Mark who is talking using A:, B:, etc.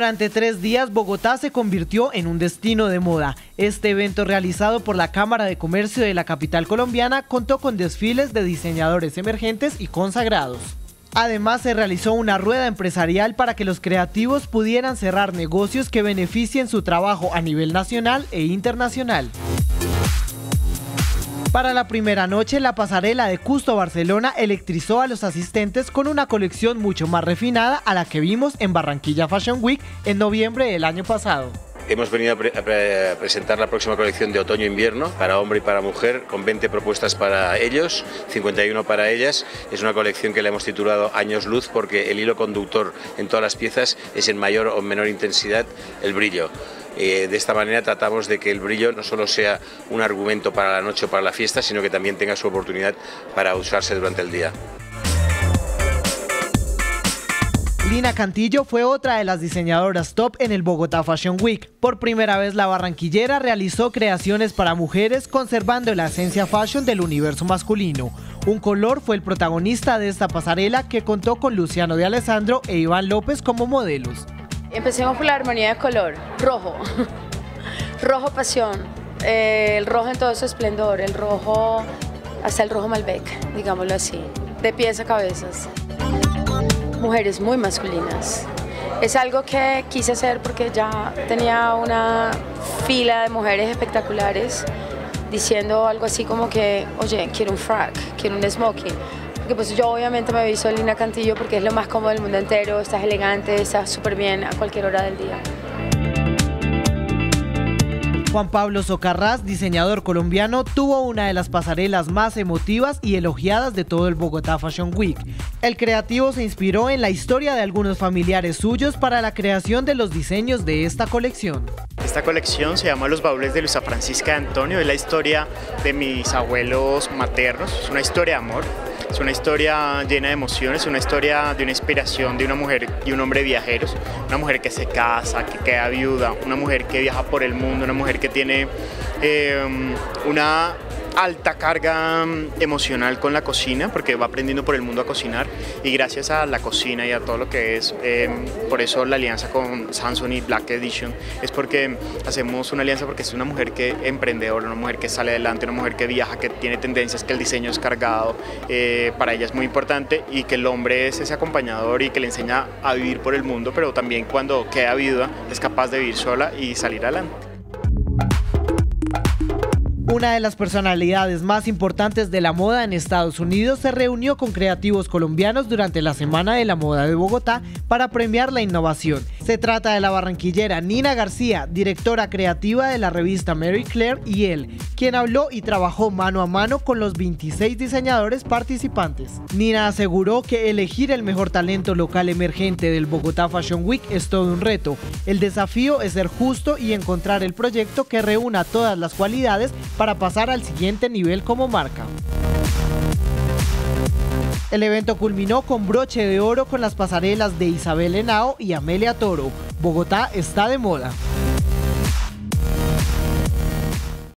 A: Durante 3 días, Bogotá se convirtió en un destino de moda. Este evento, realizado por la Cámara de Comercio de la capital colombiana, contó con desfiles de diseñadores emergentes y consagrados. Además, se realizó una rueda empresarial para que los creativos pudieran cerrar negocios que beneficien su trabajo a nivel nacional e internacional. Para la primera noche, la pasarela de Custo Barcelona electrizó a los asistentes con una colección mucho más refinada a la que vimos en Barranquilla Fashion Week en noviembre del año pasado.
B: Hemos venido a presentar la próxima colección de otoño-invierno para hombre y para mujer, con 20 propuestas para ellos, 51 para ellas. Es una colección que le hemos titulado Años Luz porque el hilo conductor en todas las piezas es en mayor o menor intensidad el brillo. De esta manera tratamos de que el brillo no solo sea un argumento para la noche o para la fiesta, sino que también tenga su oportunidad para usarse durante el día.
A: Lina Cantillo fue otra de las diseñadoras top en el Bogotá Fashion Week. Por primera vez, la barranquillera realizó creaciones para mujeres conservando la esencia fashion del universo masculino. Un color fue el protagonista de esta pasarela, que contó con Luciano de Alessandro e Iván López como modelos.
C: Empecemos por la armonía de color, rojo, rojo pasión, el rojo en todo su esplendor, el rojo, hasta el rojo Malbec, digámoslo así, de pies a cabezas. Mujeres muy masculinas. Es algo que quise hacer porque ya tenía una fila de mujeres espectaculares diciendo algo así como que, oye, quiero un frac, quiero un smoking. Porque pues yo obviamente me he visto Lina Cantillo porque es lo más cómodo del mundo entero, estás elegante, estás súper bien a cualquier hora del día.
A: Juan Pablo Socarrás, diseñador colombiano, tuvo una de las pasarelas más emotivas y elogiadas de todo el Bogotá Fashion Week. El creativo se inspiró en la historia de algunos familiares suyos para la creación de los diseños de esta colección.
D: Esta colección se llama Los baúles de Luisa Francisca de Antonio, es la historia de mis abuelos maternos, es una historia de amor. Es una historia llena de emociones, una historia de una inspiración de una mujer y un hombre viajeros, una mujer que se casa, que queda viuda, una mujer que viaja por el mundo, una mujer que tiene una alta carga emocional con la cocina, porque va aprendiendo por el mundo a cocinar, y gracias a la cocina y a todo lo que es, por eso la alianza con Samson y Black Edition, es porque hacemos una alianza porque es una mujer que emprendedora, una mujer que sale adelante, una mujer que viaja, que tiene tendencias, que el diseño es cargado, para ella es muy importante, y que el hombre es ese acompañador y que le enseña a vivir por el mundo, pero también cuando queda viuda es capaz de vivir sola y salir adelante.
A: Una de las personalidades más importantes de la moda en Estados Unidos se reunió con creativos colombianos durante la Semana de la Moda de Bogotá para premiar la innovación. Se trata de la barranquillera Nina García, directora creativa de la revista Marie Claire y Elle, quien habló y trabajó mano a mano con los 26 diseñadores participantes. Nina aseguró que elegir el mejor talento local emergente del Bogotá Fashion Week es todo un reto. El desafío es ser justo y encontrar el proyecto que reúna todas las cualidades para pasar al siguiente nivel como marca. El evento culminó con broche de oro con las pasarelas de Isabel Henao y Amelia Toro. Bogotá está de moda.